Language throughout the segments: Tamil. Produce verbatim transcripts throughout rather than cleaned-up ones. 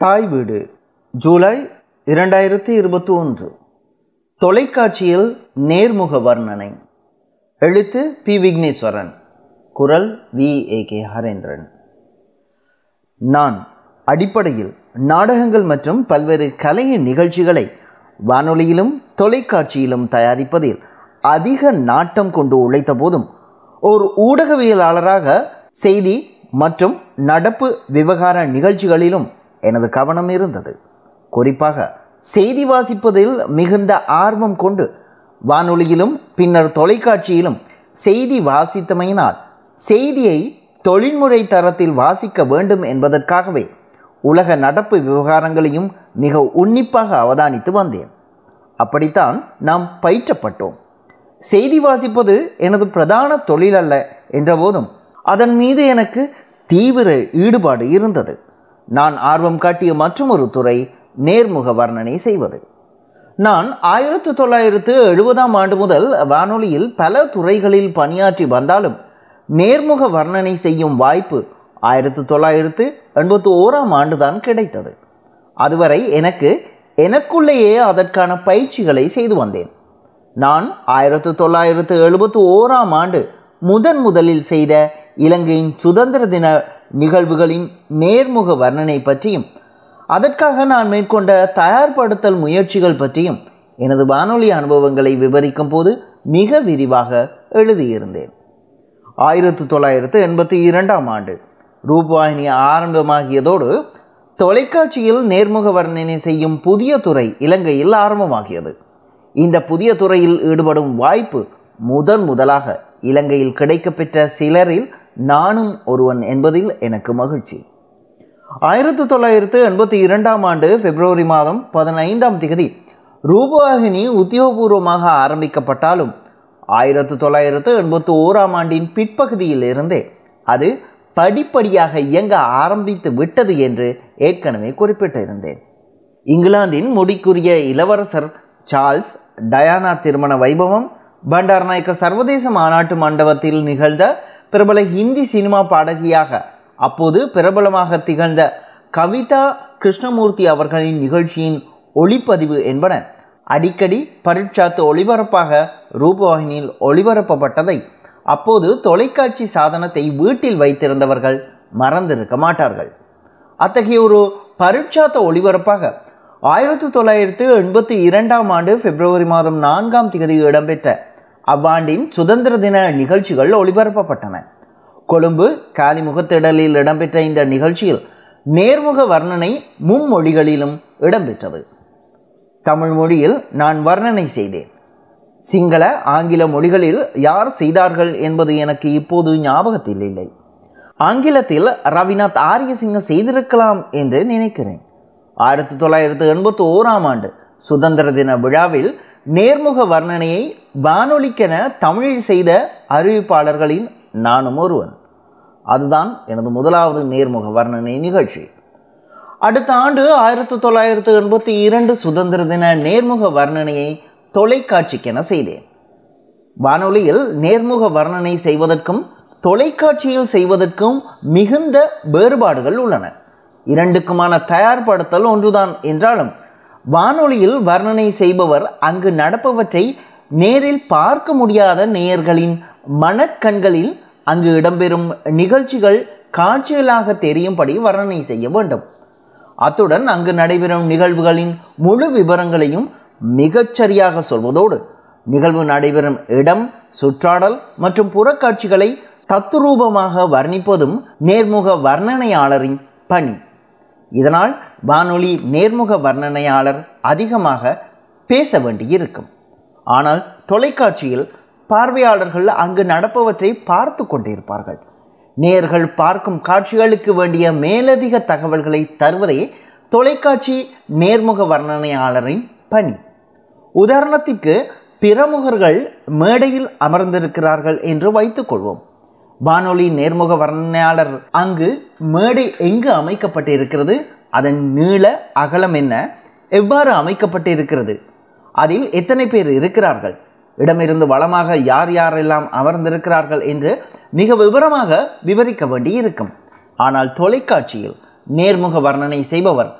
தாய் வீடு ஜூலை இரண்டாயிரத்தி இருபத்தி ஒன்று. தொலைக்காட்சியில் நேர்முக வர்ணனை. எழுத்து பி விக்னேஸ்வரன். குரல் வி ஏ கே ஹரேந்திரன். நான் அடிப்படையில் நாடகங்கள் மற்றும் பல்வேறு கலை நிகழ்ச்சிகளை வானொலியிலும் தொலைக்காட்சியிலும் தயாரிப்பதில் அதிக நாட்டம் கொண்டு உழைத்த போதும் ஒரு ஊடகவியலாளராக செய்தி மற்றும் நடப்பு விவகார நிகழ்ச்சிகளிலும் எனது கவனம் இருந்தது. குறிப்பாக செய்தி வாசிப்பதில் மிகுந்த ஆர்வம் கொண்டு வானொலியிலும் பின்னர் தொலைக்காட்சியிலும் செய்தி வாசித்தமையினால் செய்தியை தொழில்முறை தரத்தில் வாசிக்க வேண்டும் என்பதற்காகவே உலக நடப்பு விவகாரங்களையும் மிக உன்னிப்பாக அவதானித்து வந்தேன். அப்படித்தான் நாம் பயிற்றப்பட்டோம். செய்தி வாசிப்பது எனது பிரதான தொழில் அல்ல என்ற போதும் அதன் மீது எனக்கு தீவிர ஈடுபாடு இருந்தது. நான் ஆர்வம் காட்டிய மற்றொரு துறை நேர்முக வர்ணனை செய்வது. நான் ஆயிரத்தி தொள்ளாயிரத்து எழுபதாம் ஆண்டு முதல் வானொலியில் பல துறைகளில் பணியாற்றி வந்தாலும் நேர்முக வர்ணனை செய்யும் வாய்ப்பு ஆயிரத்தி தொள்ளாயிரத்து எண்பத்தி ஓராம் ஆண்டுதான் கிடைத்தது. அதுவரை எனக்கு எனக்குள்ளேயே அதற்கான பயிற்சிகளை செய்து வந்தேன். நான் ஆயிரத்தி தொள்ளாயிரத்து எழுபத்தி ஓராம் ஆண்டு முதன் முதலில் செய்த இலங்கையின் சுதந்திர தின நிகழ்வுகளின் நேர்முக வர்ணனை பற்றியும் அதற்காக நான் மேற்கொண்ட தயார்படுத்தல் முயற்சிகள் பற்றியும் எனது வானொலி அனுபவங்களை விவரிக்கும் போது மிக விரிவாக எழுதியிருந்தேன். ஆயிரத்தி தொள்ளாயிரத்து எண்பத்தி இரண்டாம் ஆண்டு ரூபவாகினி ஆரம்பமாகியதோடு தொலைக்காட்சியில் நேர்முக வர்ணனை செய்யும் புதிய துறை இலங்கையில் ஆரம்பமாகியது. இந்த புதிய துறையில் ஈடுபடும் வாய்ப்பு முதன் முதலாக இலங்கையில் கிடைக்கப்பெற்ற சிலரில் நானும் ஒருவன் என்பதில் எனக்கு மகிழ்ச்சி. ஆயிரத்தி தொள்ளாயிரத்து எண்பத்தி இரண்டாம் ஆண்டு பிப்ரவரி மாதம் பதினைந்தாம் தேதி ரூபவாகினி உத்தியோகபூர்வமாக ஆரம்பிக்கப்பட்டாலும் ஆயிரத்தி தொள்ளாயிரத்து எண்பத்தி ஓராம் ஆண்டின் பிற்பகுதியில் இருந்தே அது படிப்படியாக இயங்க ஆரம்பித்து விட்டது என்று ஏற்கனவே குறிப்பிட்டிருந்தேன். இங்கிலாந்தின் முடிக்குரிய இளவரசர் சார்ல்ஸ் டயானா திருமண வைபவம், பண்டாரநாயக்க சர்வதேச மாநாட்டு மண்டபத்தில் நிகழ்ந்த பிரபல ஹிந்தி சினிமா பாடகியாக அப்போது பிரபலமாக திகழ்ந்த கவிதா கிருஷ்ணமூர்த்தி அவர்களின் நிகழ்ச்சியின் ஒளிப்பதிவு என்பன அடிக்கடி பரீட்சாத்து ஒளிபரப்பாக ரூபவாகினியில் ஒளிபரப்பப்பட்டதை அப்போது தொலைக்காட்சி சாதனத்தை வீட்டில் வைத்திருந்தவர்கள் மறந்திருக்க மாட்டார்கள். அத்தகைய ஒரு பரீட்சாத்த ஒளிபரப்பாக ஆயிரத்தி தொள்ளாயிரத்து எண்பத்தி இரண்டாம் ஆண்டு பிப்ரவரி மாதம் நான்காம் தேதி இடம்பெற்ற அவ்வாண்டின் சுதந்திர தின நிகழ்ச்சிகள் ஒளிபரப்பப்பட்டன. கொழும்பு காலிமுகத்திடலில் இடம்பெற்ற இந்த நிகழ்ச்சியில் நேர்முக வர்ணனை மும்மொழிகளிலும் இடம்பெற்றது. தமிழ் மொழியில் நான் வர்ணனை செய்தேன். சிங்கள ஆங்கில மொழிகளில் யார் செய்தார்கள் என்பது எனக்கு இப்போது ஞாபகத்தில் இல்லை. ஆங்கிலத்தில் ரவிநாத் ஆரியசிங்க செய்திருக்கலாம் என்று நினைக்கிறேன். ஆயிரத்தி தொள்ளாயிரத்து எண்பத்தி ஓராம் ஆண்டு சுதந்திர தின விழாவில் நேர்முக வர்ணனையை வானொலிக்கென தமிழில் செய்த அறிவிப்பாளர்களின் நானும் ஒருவன். அதுதான் எனது முதலாவது நேர்முக வர்ணனை நிகழ்ச்சி. அடுத்த ஆண்டு ஆயிரத்தி தொள்ளாயிரத்து எண்பத்தி இரண்டு சுதந்திர தின நேர்முக வர்ணனையை தொலைக்காட்சிக்கென செய்தேன். வானொலியில் நேர்முக வர்ணனை செய்வதற்கும் தொலைக்காட்சியில் செய்வதற்கும் மிகுந்த வேறுபாடுகள் உள்ளன. இரண்டுக்குமான தயார்படுத்தல் ஒன்றுதான் என்றாலும் வானொலியில் வர்ணனை செய்பவர் அங்கு நடப்பவற்றை நேரில் பார்க்க முடியாத நேயர்களின் மனக்கண்களில் அங்கு இடம்பெறும் நிகழ்ச்சிகள் காட்சிகளாக தெரியும்படி வர்ணனை செய்ய வேண்டும். அத்துடன் அங்கு நடைபெறும் நிகழ்வுகளின் முழு விவரங்களையும் மிகச்சரியாக சொல்வதோடு நிகழ்வு நடைபெறும் இடம், சுற்றாடல் மற்றும் புறக்காட்சிகளை தத்துரூபமாக வர்ணிப்பதும் நேர்முக வர்ணனையாளரின் பணி. இதனால் வானொலி நேர்முக வர்ணனையாளர் அதிகமாக பேச வேண்டியிருக்கும். ஆனால் தொலைக்காட்சியில் பார்வையாளர்கள் அங்கு நடப்பவற்றை பார்த்து கொண்டிருப்பார்கள். நேயர்கள் பார்க்கும் காட்சிகளுக்கு வேண்டிய மேலதிக தகவல்களை தருவதே தொலைக்காட்சி நேர்முக வர்ணனையாளரின் பணி. உதாரணத்திற்கு பிரமுகர்கள் மேடையில் அமர்ந்திருக்கிறார்கள் என்று வைத்துக் கொள்வோம். வானொலி நேர்முக வர்ணனையாளர் அங்கு மேடை எங்கு அமைக்கப்பட்டிருக்கிறது, அதன் நீள அகலம் என்ன, எவ்வாறு அமைக்கப்பட்டிருக்கிறது, அதில் எத்தனை பேர் இருக்கிறார்கள், இடமிருந்து வளமாக யார் யாரெல்லாம் அமர்ந்திருக்கிறார்கள் என்று மிக விவரமாக விவரிக்க வேண்டி இருக்கும். ஆனால் தொலைக்காட்சியில் நேர்முக வர்ணனை செய்பவர்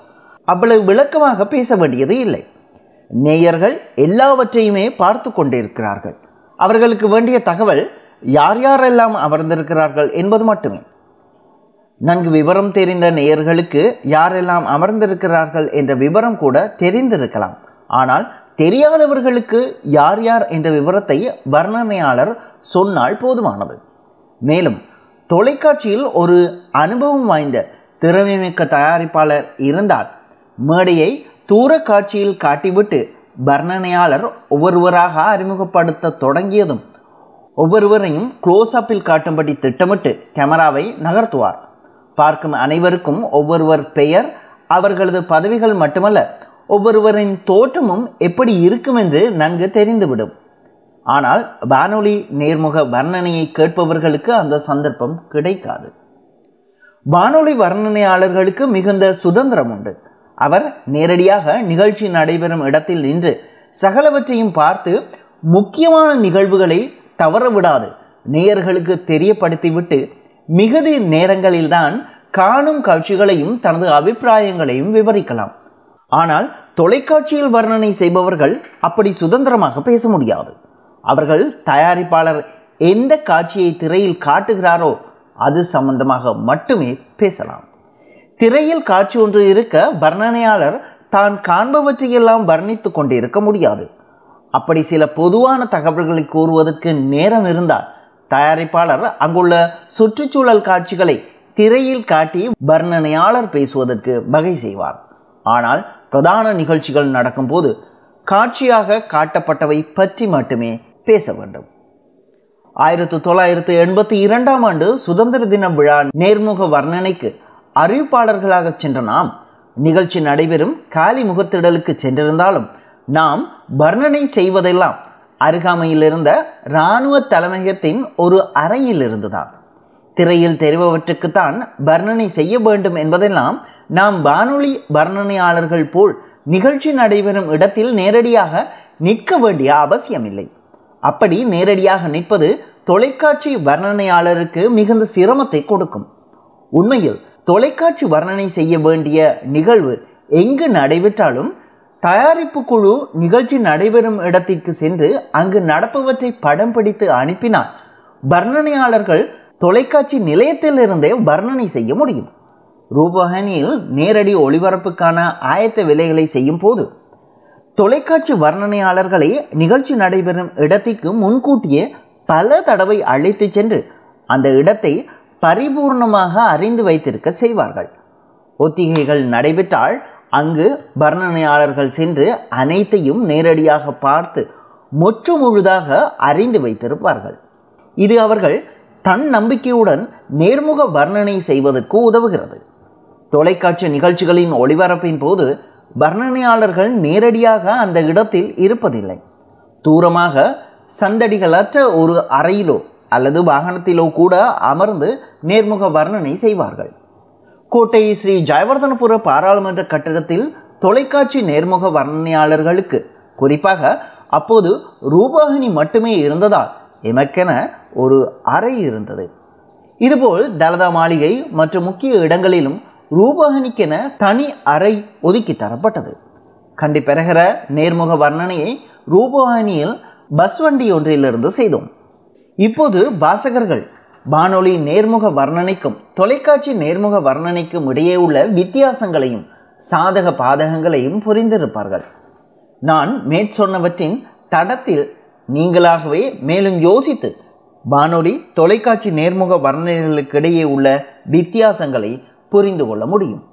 அவ்வளவு விளக்கமாக பேச வேண்டியது இல்லை. நேயர்கள் எல்லாவற்றையுமே பார்த்து கொண்டிருக்கிறார்கள். அவர்களுக்கு வேண்டிய தகவல் யார் யாரெல்லாம் அமர்ந்திருக்கிறார்கள் என்பது மட்டுமே. நன்கு விவரம் தெரிந்த நேயர்களுக்கு யாரெல்லாம் அமர்ந்திருக்கிறார்கள் என்ற விவரம் கூட தெரிந்திருக்கலாம். ஆனால் தெரியாதவர்களுக்கு யார் யார் என்ற விவரத்தை வர்ணனையாளர் சொன்னால் போதுமானது. மேலும் தொலைக்காட்சியில் ஒரு அனுபவம் வாய்ந்த திறமைமிக்க தயாரிப்பாளர் இருந்தால் மேடையை தூர காட்சியில் காட்டிவிட்டு வர்ணனையாளர் ஒவ்வொருவராக அறிமுகப்படுத்த தொடங்கியதும் ஒவ்வொருவரையும் க்ளோஸ் அப்பில் காட்டும்படி திட்டமிட்டு கேமராவை நகர்த்துவார். பார்க்கும் அனைவருக்கும் ஒவ்வொருவர் பெயர், அவர்களது பதவிகள் மட்டுமல்ல, ஒவ்வொருவரின் தோற்றமும் எப்படி இருக்கும் என்று நன்கு தெரிந்துவிடும். ஆனால் வானொலி நேர்முக வர்ணனையை கேட்பவர்களுக்கு அந்த சந்தர்ப்பம் கிடைக்காது. வானொலி வர்ணனையாளர்களுக்கு மிகுந்த சுதந்திரம் உண்டு. அவர் நேரடியாக நிகழ்ச்சி நடைபெறும் இடத்தில் நின்று சகலவற்றையும் பார்த்து முக்கியமான நிகழ்வுகளை தவறவிடாது நேயர்களுக்கு தெரியப்படுத்திவிட்டு மிகுதி நேரங்களில்தான் காணும் காட்சிகளையும் தனது அபிப்பிராயங்களையும் விவரிக்கலாம். ஆனால் தொலைக்காட்சியில் வர்ணனை செய்பவர்கள் அப்படி சுதந்திரமாக பேச முடியாது. அவர்கள் தயாரிப்பாளர் எந்த காட்சியை திரையில் காட்டுகிறாரோ அது சம்பந்தமாக மட்டுமே பேசலாம். திரையில் காட்சி ஒன்று இருக்க வர்ணனையாளர் தான் காண்பவற்றையெல்லாம் வர்ணித்து கொண்டு இருக்க முடியாது. அப்படி சில பொதுவான தகவல்களை கூறுவதற்கு நேரம் இருந்தால் தயாரிப்பாளர் அங்குள்ள சுற்றுச்சூழல் காட்சிகளை திரையில் காட்டி வர்ணனையாளர் பேசுவதற்கு வகை செய்வார். ஆனால் பிரதான நிகழ்ச்சிகள் நடக்கும்போது காட்சியாக காட்டப்பட்டவை பற்றி மட்டுமே பேச வேண்டும். ஆயிரத்தி தொள்ளாயிரத்தி எண்பத்தி இரண்டாம் ஆண்டு சுதந்திர தின விழா நேர்முக வர்ணனைக்கு அறிவிப்பாளர்களாக சென்ற நாம் நிகழ்ச்சி நடைபெறும் காலி முகத்திடலுக்கு சென்றிருந்தாலும் நாம் வர்ணனை செய்வதெல்லாம் அருகாமையில் இருந்த இராணுவ தலைமையகத்தின் ஒரு அறையில் இருந்துதான். திரையில் தெரிபவற்றுக்குத்தான் வர்ணனை செய்ய வேண்டும் என்பதெல்லாம் நாம் வானொலி வர்ணனையாளர்கள் போல் நிகழ்ச்சி நடைபெறும் இடத்தில் நேரடியாக நிற்க வேண்டிய அவசியமில்லை. அப்படி நேரடியாக நிற்பது தொலைக்காட்சி வர்ணனையாளருக்கு மிகுந்த சிரமத்தை கொடுக்கும். உண்மையில் தொலைக்காட்சி வர்ணனை செய்ய வேண்டிய நிகழ்வு எங்கு நடைபெற்றாலும் தயாரிப்பு குழு நிகழ்ச்சி நடைபெறும் இடத்திற்கு சென்று அங்கு நடப்பவற்றை படம் பிடித்து அனுப்பினால் வர்ணனையாளர்கள் தொலைக்காட்சி நிலையத்திலிருந்தே வர்ணனை செய்ய முடியும். ரூபவாகினியில் நேரடி ஒளிபரப்புக்கான ஆயத்த வேலைகளை செய்யும் போது தொலைக்காட்சி வர்ணனையாளர்களை நிகழ்ச்சி நடைபெறும் இடத்திற்கு முன்கூட்டியே பல தடவை அழைத்து சென்று அந்த இடத்தை பரிபூர்ணமாக அறிந்து வைத்திருக்க செய்வார்கள். ஒத்திகைகள் நடைபெற்றால் அங்கு வர்ணனையாளர்கள் சென்று அனைத்தையும் நேரடியாக பார்த்து முற்று முழுதாக அறிந்து வைத்திருப்பார்கள். இது அவர்கள் தன் நம்பிக்கையுடன் நேர்முக வர்ணனை செய்வதற்கு உதவுகிறது. தொலைக்காட்சி நிகழ்ச்சிகளின் ஒளிபரப்பின் போது வர்ணனையாளர்கள் நேரடியாக அந்த இடத்தில் இருப்பதில்லை. தூரமாக சந்தடிகளற்ற ஒரு அறையிலோ அல்லது வாகனத்திலோ கூட அமர்ந்து நேர்முக வர்ணனை செய்வார்கள். கோட்டை ஸ்ரீ ஜெயவர்தனபுர பாராளுமன்ற கட்டிடத்தில் தொலைக்காட்சி நேர்முக வர்ணனையாளர்களுக்கு குறிப்பாக அப்போது ரூபவாகினி மட்டுமே இருந்ததால் எமக்கென ஒரு அறை இருந்தது. இதுபோல் தலதா மாளிகை மற்றும் முக்கிய இடங்களிலும் ரூபவாகினிக்கென தனி அறை ஒதுக்கி தரப்பட்டது. கண்டி பெறுகிற நேர்முக வர்ணனையை ரூபவாகினியில் பஸ் வண்டி ஒன்றிலிருந்து செய்தோம். இப்போது வாசகர்கள் வானொலி நேர்முக வர்ணனைக்கும் தொலைக்காட்சி நேர்முக வர்ணனைக்கும் இடையே உள்ள வித்தியாசங்களையும் சாதக பாதகங்களையும் புரிந்திருப்பார்கள். நான் மேற்சொன்னவற்றின் தடத்தில் நீங்களாகவே மேலும் யோசித்து வானொலி தொலைக்காட்சி நேர்முக வர்ணனைகளுக்கிடையே உள்ள வித்தியாசங்களை புரிந்து கொள்ள முடியும்.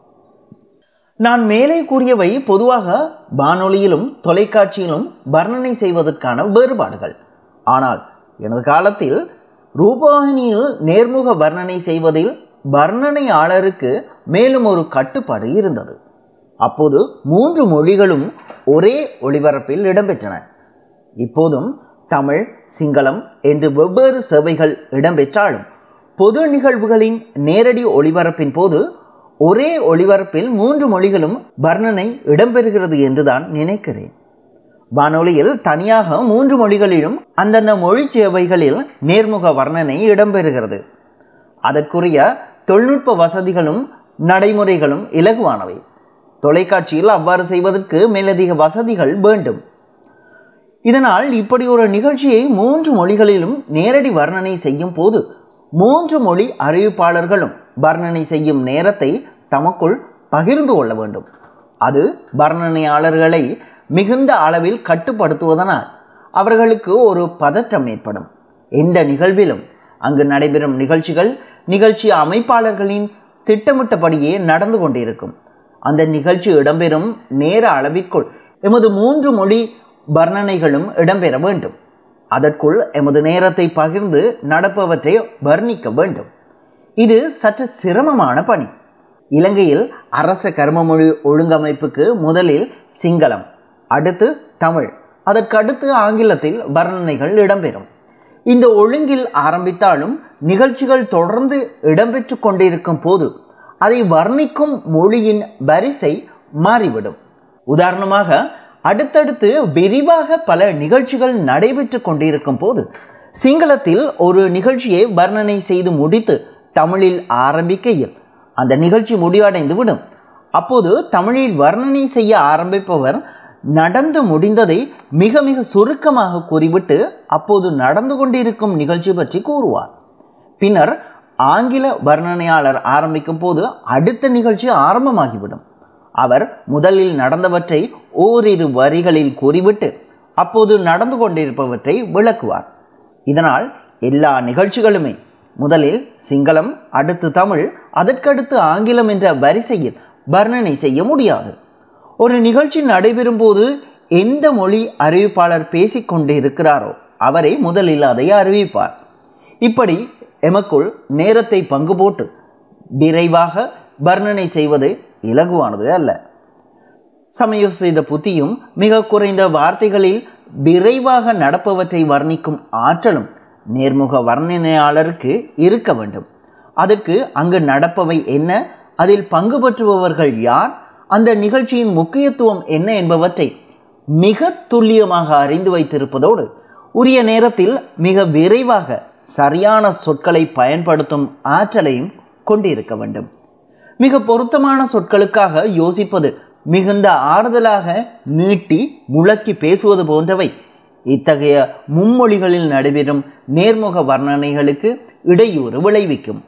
நான் மேலே கூறியவை பொதுவாக வானொலியிலும் தொலைக்காட்சியிலும் வர்ணனை செய்வதற்கான வேறுபாடுகள். ஆனால் எனது காலத்தில் ரூபவாகினியில் நேர்முக வர்ணனை செய்வதில் வர்ணனையாளருக்கு மேலும் ஒரு கட்டுப்பாடு இருந்தது. அப்போது மூன்று மொழிகளும் ஒரே ஒளிபரப்பில் இடம்பெற்றன. இப்போதும் தமிழ், சிங்களம் என்று வெவ்வேறு சேவைகள் இடம்பெற்றாலும் பொது நிகழ்வுகளின் நேரடி ஒளிபரப்பின் போது ஒரே ஒளிபரப்பில் மூன்று மொழிகளும் வர்ணனை இடம்பெறுகிறது என்றுதான் நினைக்கிறேன். வானொலியில் தனியாக மூன்று மொழிகளிலும் அந்தந்த மொழி சேவைகளில் நேர்முக வர்ணனை இடம்பெறுகிறது. அதற்குரிய தொழில்நுட்ப வசதிகளும் நடைமுறைகளும் இலகுவானவை. தொலைக்காட்சியில் அவ்வாறு செய்வதற்கு மேலதிக வசதிகள் வேண்டும். இதனால் இப்படி ஒரு நிகழ்ச்சியை மூன்று மொழிகளிலும் நேரடி வர்ணனை செய்யும் போது மூன்று மொழி அறிவிப்பாளர்களும் வர்ணனை செய்யும் நேரத்தை தமக்குள் பகிர்ந்து கொள்ள வேண்டும். அது வர்ணனையாளர்களை மிகுந்த அளவில் கட்டுப்படுத்துவதனால் அவர்களுக்கு ஒரு பதற்றம் ஏற்படும். எந்த நிகழ்விலும் அங்கு நடைபெறும் நிகழ்ச்சிகள் நிகழ்ச்சி அமைப்பாளர்களின் திட்டமிட்டபடியே நடந்து கொண்டிருக்கும். அந்த நிகழ்ச்சி இடம்பெறும் நேர அளவிற்குள் எமது மூன்று மொழி வர்ணனைகளும் இடம்பெற வேண்டும். அதற்குள் எமது நேரத்தை பகிர்ந்து நடப்பவற்றை வர்ணிக்க வேண்டும். இது சற்று சிரமமான பணி. இலங்கையில் அரச கர்மமொழி ஒழுங்கமைப்புக்கு முதலில் சிங்களம், அடுத்து தமிழ், அதற்கடுத்து ஆங்கிலத்தில் வர்ணனைகள் இடம்பெறும். இந்த ஒழுங்கில் ஆரம்பித்தாலும் நிகழ்ச்சிகள் தொடர்ந்து இடம்பெற்று கொண்டிருக்கும் போது அதை வர்ணிக்கும் மொழியின் வரிசை மாறிவிடும். உதாரணமாக, அடுத்தடுத்து விரிவாக பல நிகழ்ச்சிகள் நடைபெற்று கொண்டிருக்கும் போது சிங்களத்தில் ஒரு நிகழ்ச்சியை வர்ணனை செய்து முடித்து தமிழில் ஆரம்பிக்கையில் அந்த நிகழ்ச்சி முடிவடைந்து விடும். அப்போது தமிழில் வர்ணனை செய்ய ஆரம்பிப்பவர் நடந்து முடிந்ததை மிக மிக சுருக்கமாக கூறிவிட்டு அப்போது நடந்து கொண்டிருக்கும் நிகழ்ச்சி பற்றி கூறுவார். பின்னர் ஆங்கில வர்ணனையாளர் ஆரம்பிக்கும் போது அடுத்த நிகழ்ச்சி ஆரம்பமாகிவிடும். அவர் முதலில் நடந்தவற்றை ஓரிரு வரிகளில் கூறிவிட்டு அப்போது நடந்து கொண்டிருப்பவற்றை விளக்குவார். இதனால் எல்லா நிகழ்ச்சிகளுமே முதலில் சிங்களம், அடுத்து தமிழ், அதற்கடுத்து ஆங்கிலம் என்ற வரிசையில் வர்ணனை செய்ய முடியாது. ஒரு நிகழ்ச்சி நடைபெறும் போது எந்த மொழி அறிவிப்பாளர் பேசிக்கொண்டு இருக்கிறாரோ அவரை முதலில் அதை அறிவிப்பார். இப்படி எமக்குள் நேரத்தை பங்கு போட்டு விரைவாக வர்ணனை செய்வது இலகுவானது அல்ல. சமயோசித புத்தியும் மிக குறைந்த வார்த்தைகளில் விரைவாக நடப்பவற்றை வர்ணிக்கும் ஆற்றலும் நேர்முக வர்ணனையாளருக்கு இருக்க வேண்டும். அதற்கு அங்கு நடப்பவை என்ன, அதில் பங்கு பெற்றுபவர்கள் யார், அந்த நிகழ்ச்சியின் முக்கியத்துவம் என்ன என்பவற்றை மிக துல்லியமாக அறிந்து வைத்திருப்பதோடு உரிய நேரத்தில் மிக விரைவாக சரியான சொற்களை பயன்படுத்தும் ஆற்றலையும் கொண்டிருக்க வேண்டும். மிக பொருத்தமான சொற்களுக்காக யோசிப்பது, மிகுந்த ஆறுதலாக நீட்டி முழக்கி பேசுவது போன்றவை இத்தகைய மும்மொழிகளில் நடைபெறும் நேர்முக வர்ணனைகளுக்கு இடையூறு விளைவிக்கும்.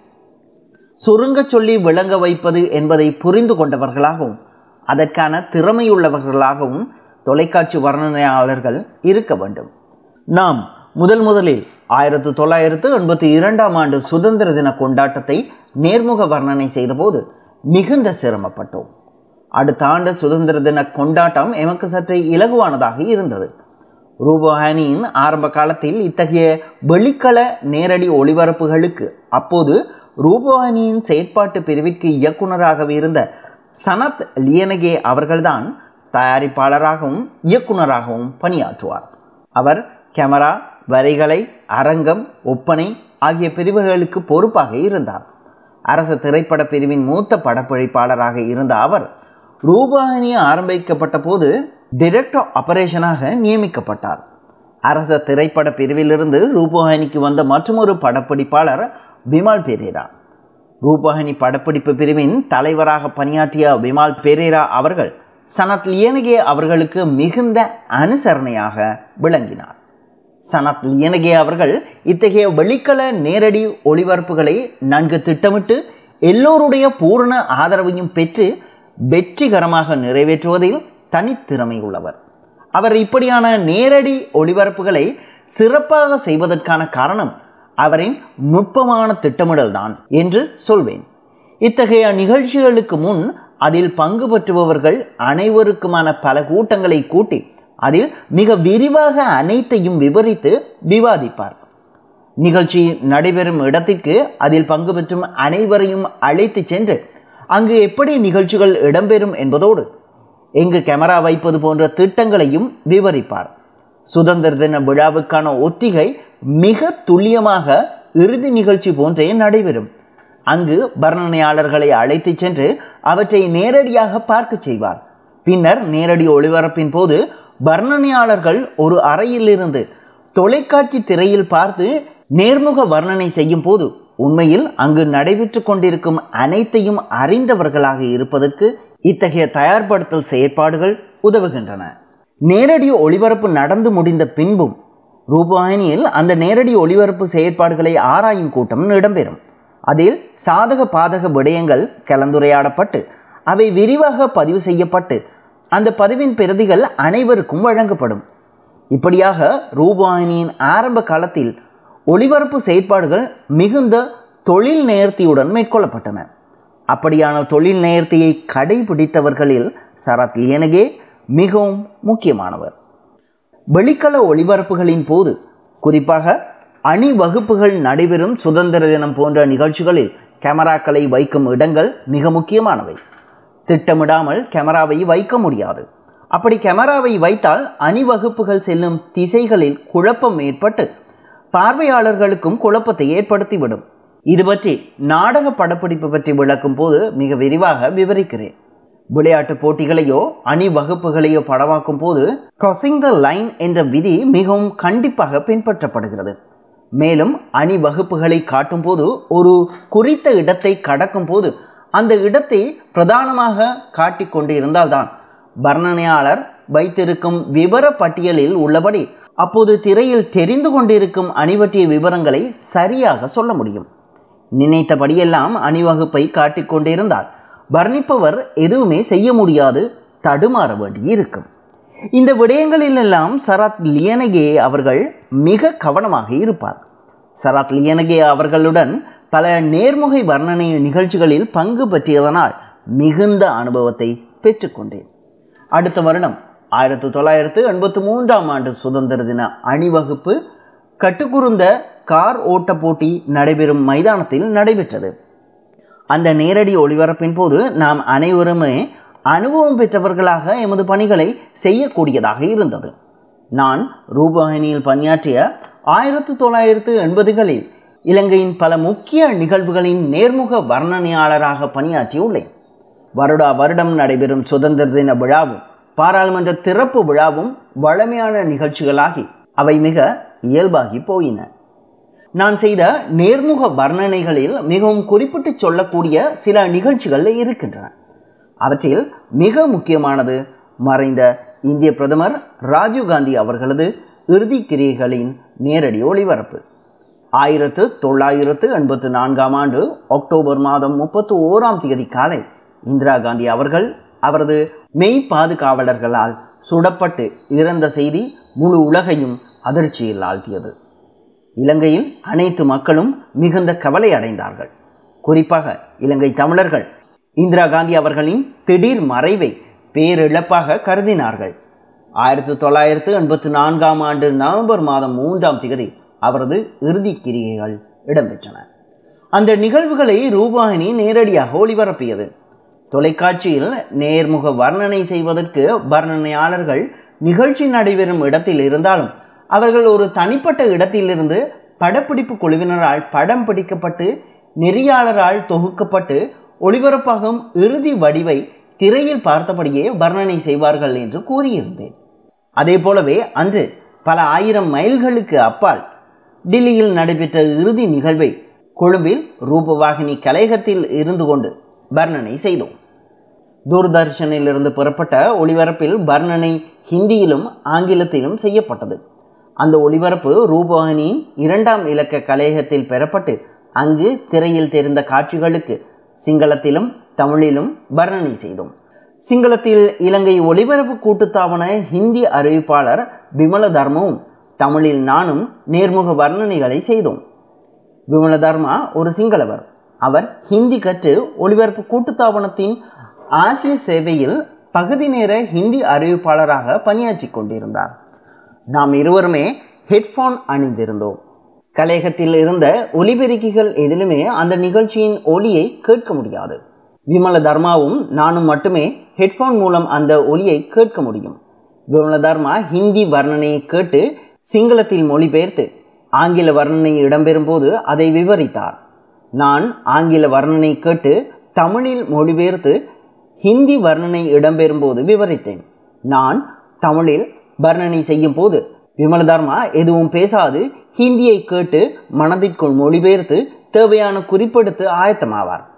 சுருங்க சொல்லி விளங்க வைப்பது என்பதை புரிந்து கொண்டவர்களாகவும் அதற்கான திறமையுள்ளவர்களாகவும் தொலைக்காட்சி வர்ணனையாளர்கள் இருக்க வேண்டும். நாம் முதல் முதலில் ஆயிரத்தி தொள்ளாயிரத்து எண்பத்தி இரண்டாம் ஆண்டு சுதந்திர தின கொண்டாட்டத்தை நேர்முக வர்ணனை செய்தபோது மிகுந்த சிரமப்பட்டோம். அடுத்த ஆண்டு சுதந்திர தின கொண்டாட்டம் எமக்கு சற்று இலகுவானதாக இருந்தது. ரூபவாகினியின் ஆரம்ப காலத்தில் இத்தகைய வெளிக்கள நேரடி ஒளிபரப்புகளுக்கு அப்போது ரூபவாகினியின் செயற்பாட்டு பிரிவிற்கு இயக்குநராக இருந்த சனத் லியனகே அவர்கள்தான் தயாரிப்பாளராகவும் இயக்குநராகவும் பணியாற்றுவார். அவர் கேமரா, வரிகளை, அரங்கம், ஒப்பனை ஆகிய பிரிவுகளுக்கு பொறுப்பாக இருந்தார். அரச திரைப்பட பிரிவின் மூத்த படப்பிடிப்பாளராக இருந்த அவர் ரூபவாகினி ஆரம்பிக்கப்பட்ட போது டைரக்டர் ஆபரேஷனாக நியமிக்கப்பட்டார். அரச திரைப்பட பிரிவிலிருந்து ரூபவாகினிக்கு வந்த மற்றொரு படப்பிடிப்பாளர் விமால் பெரேரா. ரூபவாகினி படப்பிடிப்பு பிரிவின் தலைவராக பணியாற்றிய விமால் பெரேரா அவர்கள் சனத் லியனகே அவர்களுக்கு மிகுந்த அனுசரணையாக விளங்கினார். சனத் லியனகே அவர்கள் இத்தகைய வெளிக்கள நேரடி ஒளிபரப்புகளை நன்கு திட்டமிட்டு எல்லோருடைய பூரண ஆதரவையும் பெற்று வெற்றிகரமாக நிறைவேற்றுவதில் தனித்திறமை உள்ளவர். அவர் இப்படியான நேரடி ஒளிபரப்புகளை சிறப்பாக செய்வதற்கான காரணம் அவரின் நுட்பமான திட்டமிடல் தான் என்று சொல்வேன். இத்தகைய நிகழ்ச்சிகளுக்கு முன் அதில் பங்கு பெற்றுபவர்கள் அனைவருக்குமான பல கூட்டங்களை கூட்டி அதில் மிக விரிவாக அனைத்தையும் விவரித்து விவாதிப்பார். நிகழ்ச்சி நடைபெறும் இடத்திற்கு அதில் பங்கு பெற்றும் அனைவரையும் அழைத்து சென்று அங்கு எப்படி நிகழ்ச்சிகள் இடம்பெறும் என்பதோடு எங்கு கேமரா வைப்பது போன்ற திட்டங்களையும் விவரிப்பார். சுதந்திர தின விழாவுக்கான ஒத்திகை மிக துல்லியமாக இறுதி நிகழ்ச்சி போன்றே நடைபெறும். அங்கு வர்ணனையாளர்களை அழைத்து சென்று அவற்றை நேரடியாக பார்க்க செய்வார். பின்னர் நேரடி ஒளிபரப்பின் போது வர்ணனையாளர்கள் ஒரு அறையிலிருந்து தொலைக்காட்சி திரையில் பார்த்து நேர்முக வர்ணனை செய்யும் போது உண்மையில் அங்கு நடைபெற்று கொண்டிருக்கும் அனைத்தையும் அறிந்தவர்களாக இருப்பதற்கு இத்தகைய தயார்படுத்தல் செயற்பாடுகள் உதவுகின்றன. நேரடி ஒளிபரப்பு நடந்து முடிந்த பின்பும் ரூபவாகினியில் அந்த நேரடி ஒளிபரப்பு செயற்பாடுகளை ஆராயும் கூட்டம் இடம்பெறும். அதில் சாதக பாதக விடயங்கள் கலந்துரையாடப்பட்டு அவை விரிவாக பதிவு செய்யப்பட்டு அந்த பதிவின் பிரதிகள் அனைவருக்கும் வழங்கப்படும். இப்படியாக ரூபவாகினியின் ஆரம்ப காலத்தில் ஒளிபரப்பு செயற்பாடுகள் மிகுந்த தொழில் நேர்த்தியுடன் மேற்கொள்ளப்பட்டன. அப்படியான தொழில் நேர்த்தியை கடைபிடித்தவர்களில் சரத் லியனகே மிகவும் முக்கியமானவர். வெளிக்கள ஒளிபரப்புகளின் போது, குறிப்பாக அணிவகுப்புகள் நடைபெறும் சுதந்திர தினம் போன்ற நிகழ்ச்சிகளில் கேமராக்களை வைக்கும் இடங்கள் மிக முக்கியமானவை. திட்டமிடாமல் கேமராவை வைக்க முடியாது. அப்படி கேமராவை வைத்தால் அணிவகுப்புகள் செல்லும் திசைகளில் குழப்பம் ஏற்பட்டு பார்வையாளர்களுக்கும் குழப்பத்தை ஏற்படுத்திவிடும். இது பற்றி நாடக படப்பிடிப்பு பற்றி விளக்கும் போது மிக விரிவாக விவரிக்கிறேன். விளையாட்டு போட்டிகளையோ அணிவகுப்புகளையோ படமாக்கும் போது கிராசிங் த லைன் என்ற விதி மிகவும் கண்டிப்பாக பின்பற்றப்படுகிறது. மேலும் அணிவகுப்புகளை காட்டும் போது ஒரு குறித்த இடத்தை கடக்கும் போது அந்த இடத்தை பிரதானமாக காட்டிக் கொண்டு இருந்தால்தான் வர்ணனையாளர் வைத்திருக்கும் விவர பட்டியலில் உள்ளபடி அப்போது திரையில் தெரிந்து கொண்டிருக்கும் அணி பற்றிய விவரங்களை சரியாக சொல்ல முடியும். நினைத்தபடியெல்லாம் அணிவகுப்பை காட்டிக் கொண்டிருந்தால் வர்ணிப்பவர் எதுவுமே செய்ய முடியாது, தடுமாற வேண்டி இருக்கும். இந்த விடயங்களிலெல்லாம் சரத் லியனகே அவர்கள் மிக கவனமாக இருப்பார். சரத் லியனகே அவர்களுடன் பல நேர்முகை வர்ணனை நிகழ்ச்சிகளில் பங்கு பற்றியதனால் மிகுந்த அனுபவத்தை பெற்றுக்கொண்டேன். அடுத்த வருடம் ஆயிரத்தி தொள்ளாயிரத்து எண்பத்தி மூன்றாம் ஆண்டு சுதந்திர தின அணிவகுப்பு கட்டுக்குருந்த கார் ஓட்ட போட்டி நடைபெறும் மைதானத்தில் நடைபெற்றது. அந்த நேரடி ஒளிபரப்பின் போது நாம் அனைவருமே அனுபவம் பெற்றவர்களாக எமது பணிகளை செய்யக்கூடியதாக இருந்தது. நான் ரூபவாகினியில் பணியாற்றிய ஆயிரத்தி தொள்ளாயிரத்து எண்பதுகளில் இலங்கையின் பல முக்கிய நிகழ்வுகளின் நேர்முக வர்ணனையாளராக பணியாற்றியுள்ளேன். வருடா வருடம் நடைபெறும் சுதந்திர தின விழாவும் பாராளுமன்ற திறப்பு விழாவும் வழமையான நிகழ்ச்சிகளாகி அவை மிக இயல்பாகி போயின. நான் செய்த நேர்முக வர்ணனைகளில் மிகவும் குறிப்பிட்டு சொல்லக்கூடிய சில நிகழ்ச்சிகள் இருக்கின்றன. அவற்றில் மிக முக்கியமானது மறைந்த இந்திய பிரதமர் ராஜீவ்காந்தி அவர்களது இறுதி கிரியைகளின் நேரடி ஒளிபரப்பு. ஆயிரத்து தொள்ளாயிரத்து எண்பத்தி நான்காம் ஆண்டு அக்டோபர் மாதம் முப்பத்தி ஓராம் தேதி காலை இந்திரா காந்தி அவர்கள் அவரது மெய் பாதுகாவலர்களால் சுடப்பட்டு இறந்த செய்தி முழு உலகையும் அதிர்ச்சியில் ஆழ்த்தியது. இலங்கையில் அனைத்து மக்களும் மிகுந்த கவலை அடைந்தார்கள். குறிப்பாக இலங்கை தமிழர்கள் இந்திரா காந்தி அவர்களின் திடீர் மறைவை பேரிழப்பாக கருதினார்கள். ஆயிரத்தி தொள்ளாயிரத்து எண்பத்தி நான்காம் ஆண்டு நவம்பர் மாதம் மூன்றாம் தேதி அவரது இறுதி கிரியைகள் இடம்பெற்றன. அந்த நிகழ்வுகளை ரூபவாகினி நேரடியாக ஒளிபரப்பியது. தொலைக்காட்சியில் நேர்முக வர்ணனை செய்வதற்கு வர்ணனையாளர்கள் நிகழ்ச்சி நடைபெறும் இடத்தில் இருந்தாலும் அவர்கள் ஒரு தனிப்பட்ட இடத்திலிருந்து படப்பிடிப்பு குழுவினரால் படம் பிடிக்கப்பட்டு நெறியாளரால் தொகுக்கப்பட்டு ஒளிபரப்பாகும் இறுதி வடிவை திரையில் பார்த்தபடியே வர்ணனை செய்வார்கள் என்று கூறியிருந்தேன். அதே போலவே அன்று பல ஆயிரம் மைல்களுக்கு அப்பால் டில்லியில் நடைபெற்ற இறுதி நிகழ்வை கொழும்பில் ரூபவாகினி கலையகத்தில் இருந்து கொண்டு வர்ணனை செய்தோம். தூர்தர்ஷனில் இருந்து புறப்பட்ட ஒளிபரப்பில் வர்ணனை ஹிந்தியிலும் ஆங்கிலத்திலும் செய்யப்பட்டது. அந்த ஒளிபரப்பு ரூபவாகினியின் இரண்டாம் இலக்க கலையகத்தில் பெறப்பட்டு அங்கு திரையில் தெரிந்த காட்சிகளுக்கு சிங்களத்திலும் தமிழிலும் வர்ணனை செய்தோம். சிங்களத்தில் இலங்கை ஒளிபரப்பு கூட்டுத்தாபன ஹிந்தி அறிவிப்பாளர் விமல தர்மாவும் தமிழில் நானும் நேர்முக வர்ணனைகளை செய்தோம். விமல தர்மா ஒரு சிங்களவர். அவர் ஹிந்தி கற்று ஒளிபரப்பு கூட்டுத்தாபனத்தின் ஆசிய சேவையில் பகுதி நேர ஹிந்தி அறிவிப்பாளராக பணியாற்றி கொண்டிருந்தார். நாம் இருவருமே ஹெட்ஃபோன் அணிந்திருந்தோம். கலையகத்தில் இருந்த ஒலிபெருக்கிகள் எதிலுமே அந்த நிகழ்ச்சியின் ஒலியை கேட்க முடியாது. விமல தர்மாவும் நானும் மட்டுமே ஹெட்ஃபோன் மூலம் அந்த ஒலியை கேட்க முடியும். விமல தர்மா ஹிந்தி வர்ணனையை கேட்டு சிங்களத்தில் மொழிபெயர்த்து ஆங்கில வர்ணனை இடம்பெறும் போது அதை விவரித்தார். நான் ஆங்கில வர்ணனை கேட்டு தமிழில் மொழிபெயர்த்து ஹிந்தி வர்ணனை இடம்பெறும் போது விவரித்தேன். நான் தமிழில் வர்ணனை செய்யும் போது விமல தர்மா எதுவும் பேசாது ஹிந்தியை கேட்டு மனதிற்குள் மொழிபெயர்த்து தேவையான குறிப்பெடுத்து ஆயத்தமாவார்.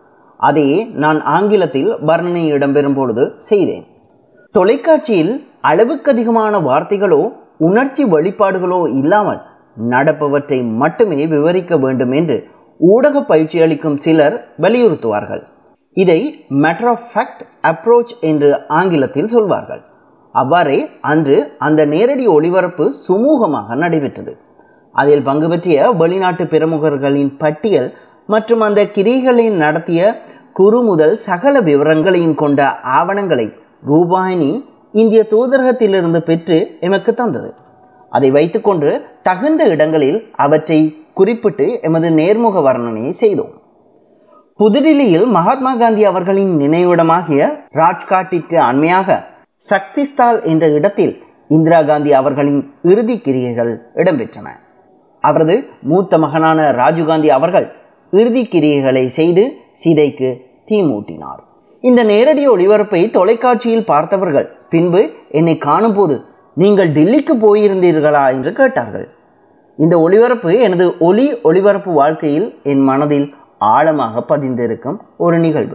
அதையே நான் ஆங்கிலத்தில் வர்ணனை இடம்பெறும் பொழுது செய்தேன். தொலைக்காட்சியில் அளவுக்கு அதிகமான வார்த்தைகளோ உணர்ச்சி வெளிப்பாடுகளோ இல்லாமல் நடப்பவற்றை மட்டுமே விவரிக்க வேண்டும் என்று ஊடக பயிற்சி அளிக்கும் சிலர் வலியுறுத்துவார்கள். இதை மேட்டர் ஆஃப் ஃபேக்ட் அப்ரோச் என்று ஆங்கிலத்தில் சொல்வார்கள். அவ்வாறே அன்று அந்த நேரடி ஒளிபரப்பு சுமூகமாக நடைபெற்றது. அதில் பங்கு பெற்றிய வெளிநாட்டு பிரமுகர்களின் பட்டியல் மற்றும் அந்த கிரிகளில் நடத்திய குறு முதல் சகல விவரங்களையும் கொண்ட ஆவணங்களை ரூபாயினி இந்திய தூதரகத்திலிருந்து பெற்று எமக்கு தந்தது. அதை வைத்துக்கொண்டு தகுந்த இடங்களில் அவற்றை குறிப்பிட்டு எமது நேர்முக வர்ணனையை செய்தோம். புதுடில்லியில் மகாத்மா காந்தி அவர்களின் நினைவிடமாகிய ராஜ்காட்டிற்கு அண்மையாக சக்திஸ்தால் என்ற இடத்தில் இந்திரா காந்தி அவர்களின் இறுதி கிரியைகள் இடம்பெற்றன. அவரது மூத்த மகனான ராஜீவ்காந்தி அவர்கள் இறுதி கிரியைகளை செய்து சிதைக்கு தீ மூட்டினார். இந்த நேரடி ஒளிபரப்பை தொலைக்காட்சியில் பார்த்தவர்கள் பின்பு என்னை காணும் போது நீங்கள் டெல்லிக்கு போயிருந்தீர்களா என்று கேட்டார்கள். இந்த ஒளிபரப்பு எனது ஒலி ஒளிபரப்பு வாழ்க்கையில் என் மனதில் ஆழமாக பதிந்திருக்கும் ஒரு நிகழ்வு.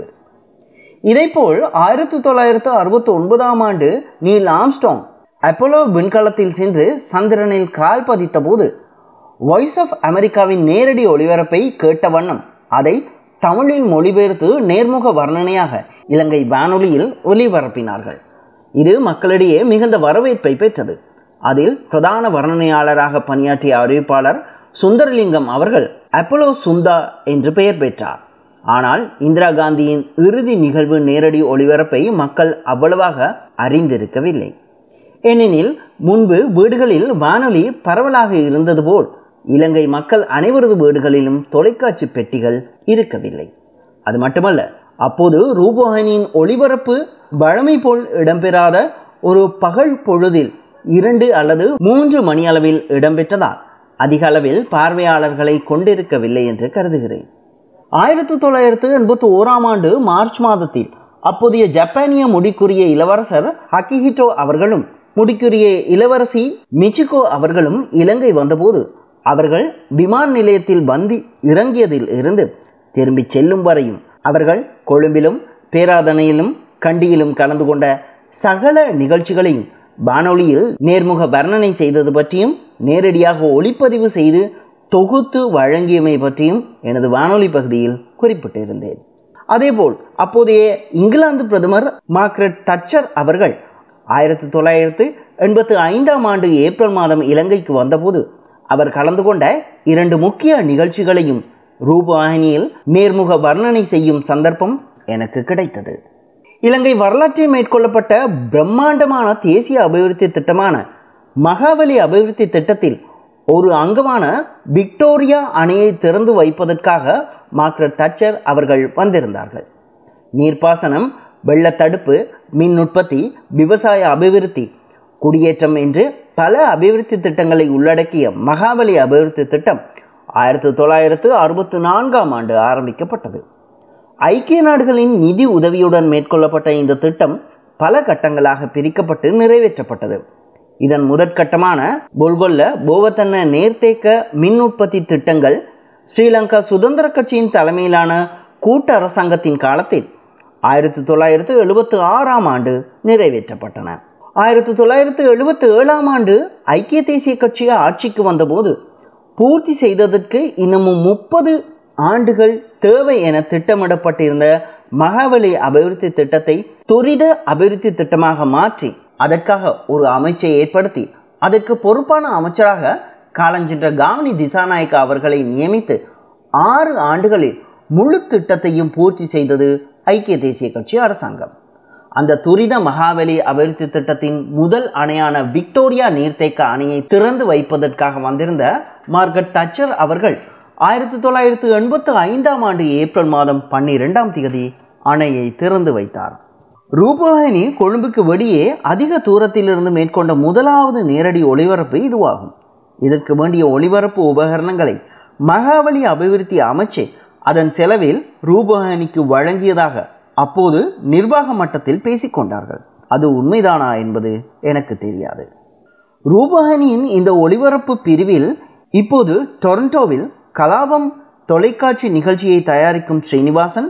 இதேபோல் ஆயிரத்தி தொள்ளாயிரத்து அறுபத்தி ஒன்பதாம் ஆண்டு நீல் ஆம்ஸ்ட்ராங் அப்போலோ விண்கலத்தில் சென்று சந்திரனில் கால் பதித்த போது வாய்ஸ் ஆஃப் அமெரிக்காவின் நேரடி ஒளிபரப்பை கேட்ட வண்ணம் அதை தமிழில் மொழிபெயர்த்து நேர்முக வர்ணனையாக இலங்கை வானொலியில் ஒலிபரப்பினார்கள். இது மக்களிடையே மிகுந்த வரவேற்பை பெற்றது. அதில் பிரதான வர்ணனையாளராக பணியாற்றிய அறிவிப்பாளர் சுந்தரலிங்கம் அவர்கள் அப்போலோ சுந்தா என்று பெயர் பெற்றார். ஆனால் இந்திரா காந்தியின் இறுதி நிகழ்வு நேரடி ஒளிபரப்பை மக்கள் அவ்வளவாக அறிந்திருக்கவில்லை. ஏனெனில் முன்பு வீடுகளில் வானொலி பரவலாக இருந்தது போல் இலங்கை மக்கள் அனைவரது வீடுகளிலும் தொலைக்காட்சி பெட்டிகள் இருக்கவில்லை. அது மட்டுமல்ல, அப்போது ரூபவாகினியின் ஒளிபரப்பு வழமை போல் இடம்பெறாத ஒரு பகல் பொழுதில் இரண்டு அல்லது மூன்று மணி அளவில் இடம்பெற்றதால் அதிக அளவில் பார்வையாளர்களை கொண்டிருக்கவில்லை என்று கருதுகிறேன். ஆயிரத்தி தொள்ளாயிரத்து எண்பத்தி ஓராம் ஆண்டு மார்ச் மாதத்தில் அப்போதைய ஜப்பானிய முடிக்குரிய இளவரசர் ஹக்கிஹிட்டோ அவர்களும் முடிக்குரிய இளவரசி மிச்சிகோ அவர்களும் இலங்கை வந்தபோது அவர்கள் விமான நிலையத்தில் வந்து இறங்கியதில் இருந்து திரும்பி செல்லும் வரையும் அவர்கள் கொழும்பிலும் பேராதனையிலும் கண்டியிலும் கலந்து கொண்ட சகல நிகழ்ச்சிகளையும் வானொலியில் நேர்முக வர்ணனை செய்தது பற்றியும் நேரடியாக ஒளிப்பதிவு செய்து தொகுத்து வழங்கியமை பற்றியும் எனது வானொலி பகுதியில் குறிப்பிட்டிருந்தேன். அதேபோல் அப்போதைய இங்கிலாந்து பிரதமர் மார்கரெட் தட்சர் அவர்கள் ஆயிரத்தி தொள்ளாயிரத்து எண்பத்தி ஐந்தாம் ஆண்டு ஏப்ரல் மாதம் இலங்கைக்கு வந்தபோது அவர் கலந்து கொண்ட இரண்டு முக்கிய நிகழ்ச்சிகளையும் ரூபவாகினியில் நேர்முக வர்ணனை செய்யும் சந்தர்ப்பம் எனக்கு கிடைத்தது. இலங்கை வரலாற்றில் மேற்கொள்ளப்பட்ட பிரம்மாண்டமான தேசிய அபிவிருத்தி திட்டமான மகாவலி அபிவிருத்தி திட்டத்தில் ஒரு அங்கமான விக்டோரியா அணையை திறந்து வைப்பதற்காக மார்கரெட் தட்சர் அவர்கள் வந்திருந்தார்கள். நீர்ப்பாசனம், வெள்ளத்தடுப்பு, மின் உற்பத்தி, விவசாய அபிவிருத்தி, குடியேற்றம் என்று பல அபிவிருத்தி திட்டங்களை உள்ளடக்கிய மகாவலி அபிவிருத்தி திட்டம் ஆயிரத்தி தொள்ளாயிரத்து அறுபத்தி நான்காம் ஆண்டு ஆரம்பிக்கப்பட்டது. ஐக்கிய நாடுகளின் நிதி உதவியுடன் மேற்கொள்ளப்பட்ட இந்த திட்டம் பல கட்டங்களாக பிரிக்கப்பட்டு நிறைவேற்றப்பட்டது. இதன் முதற்கட்டமான பொல்கொல்ல போவத்தன்ன நேர்த்தேக்க மின் உற்பத்தி திட்டங்கள் ஸ்ரீலங்கா சுதந்திர கட்சியின் தலைமையிலான கூட்டு அரசாங்கத்தின் காலத்தில் ஆயிரத்தி தொள்ளாயிரத்து எழுபத்தி ஆறாம் ஆண்டு நிறைவேற்றப்பட்டன. ஆயிரத்தி தொள்ளாயிரத்து எழுபத்தி ஏழாம் ஆண்டு ஐக்கிய தேசிய கட்சி ஆட்சிக்கு வந்தபோது பூர்த்தி செய்ததற்கு இன்னமும் முப்பது ஆண்டுகள் தேவை என திட்டமிடப்பட்டிருந்த மகாவலி அபிவிருத்தி திட்டத்தை துரித அபிவிருத்தி திட்டமாக மாற்றி அதற்காக ஒரு அமைச்சை ஏற்படுத்தி அதற்கு பொறுப்பான அமைச்சராக காலஞ்சென்ற காமினி திசாநாயக்கா அவர்களை நியமித்து ஆறு ஆண்டுகளில் முழு திட்டத்தையும் பூர்த்தி செய்தது ஐக்கிய தேசிய கட்சி அரசாங்கம். அந்த துரித மகாவலி அபிவிருத்தி திட்டத்தின் முதல் அணையான விக்டோரியா நீர்த்தேக்க அணையை திறந்து வைப்பதற்காக வந்திருந்த மார்கரெட் தட்சர் அவர்கள் ஆயிரத்தி தொள்ளாயிரத்து எண்பத்தி ஐந்தாம் ஆண்டு ஏப்ரல் மாதம் பன்னிரெண்டாம் தேதி அணையை திறந்து வைத்தார். ரூபவாகினி கொழும்புக்கு வெளியே அதிக தூரத்திலிருந்து மேற்கொண்ட முதலாவது நேரடி ஒளிபரப்பு இதுவாகும். இதற்கு வேண்டிய ஒளிபரப்பு உபகரணங்களை மகாவலி அபிவிருத்தி அமைச்சு அதன் செலவில் ரூபவாகினிக்கு வழங்கியதாக அப்போது நிர்வாக மட்டத்தில் பேசிக்கொண்டார்கள். அது உண்மைதானா என்பது எனக்கு தெரியாது. ரூபவாகினியின் இந்த ஒளிபரப்பு பிரிவில் இப்போது டொரண்டோவில் கலாபம் தொலைக்காட்சி நிகழ்ச்சியை தயாரிக்கும் ஸ்ரீனிவாசன்,